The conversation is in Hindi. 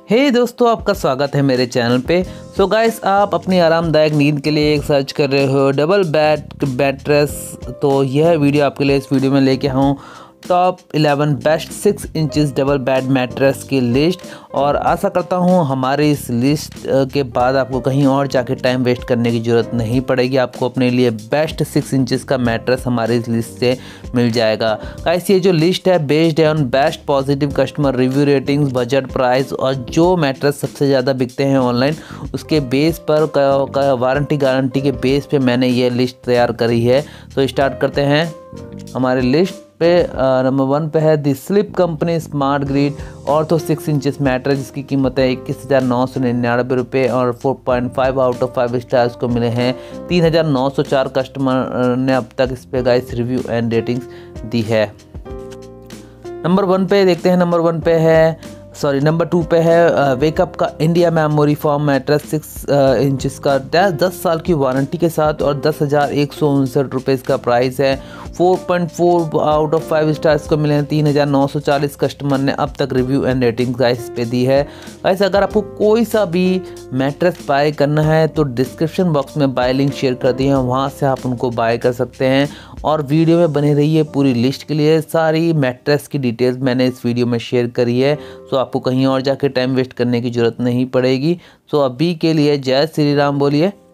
हे दोस्तों, आपका स्वागत है मेरे चैनल पे। सो गाइस, आप अपनी आरामदायक नींद के लिए एक सर्च कर रहे हो डबल बेड मैट्रेस, तो यह वीडियो आपके लिए इस वीडियो में लेके आया हूँ top 11 best 6 inches double bed mattress की लिस्ट। और आशा करता हूँ हमारी इस लिस्ट के बाद आपको कहीं और जाके टाइम वेस्ट करने की ज़रूरत नहीं पड़ेगी। आपको अपने लिए बेस्ट 6 इंचेस का मैट्रेस हमारी इस लिस्ट से मिल जाएगा। गाइस, ये जो लिस्ट है बेस्ड है on best positive customer review ratings, budget price और जो मैट्रेस सबसे ज़्यादा बिकते हैं ऑनलाइन, उसके बेस पर वारंटी गारंटी के बेस पे मैंने ये लिस्ट तैयार करी है। तो स्टार्ट करते हैं। हमारी लिस्ट पे नंबर 1 पे है the sleep company smart grid ortho 6 inches mattress, जिसकी कीमत है 21,999 रुपये और 4.5 आउट ऑफ 5 स्टार्स को मिले हैं। 3,904 कस्टमर ने अब तक इस पे गाइस रिव्यू एंड रेटिंग्स दी है। नंबर 1 पे देखते हैं। नंबर 2 पे है वेकअप का India memory foam mattress 6 inches का 10 साल की वारंटी के साथ और 10,159 रुपये इसका प्राइस है। 4.4 आउट ऑफ 5 स्टार्स को मिले हैं। 3,940 कस्टमर ने अब तक रिव्यू एंड रेटिंग गाइस पे दी है। गाइस, अगर आपको कोई सा भी मैट्रेस बाय करना है तो डिस्क्रिप्शन बॉक्स में बाय लिंक शेयर कर दिए हैं, वहाँ से आप उनको बाय कर सकते हैं। और वीडियो में बने रहिए पूरी लिस्ट के लिए। सारी मैट्रेस की डिटेल्स मैंने इस वीडियो में शेयर करी है, सो आपको कहीं और जाके टाइम वेस्ट करने की ज़रूरत नहीं पड़ेगी। सो अभी के लिए जय श्री राम बोलिए।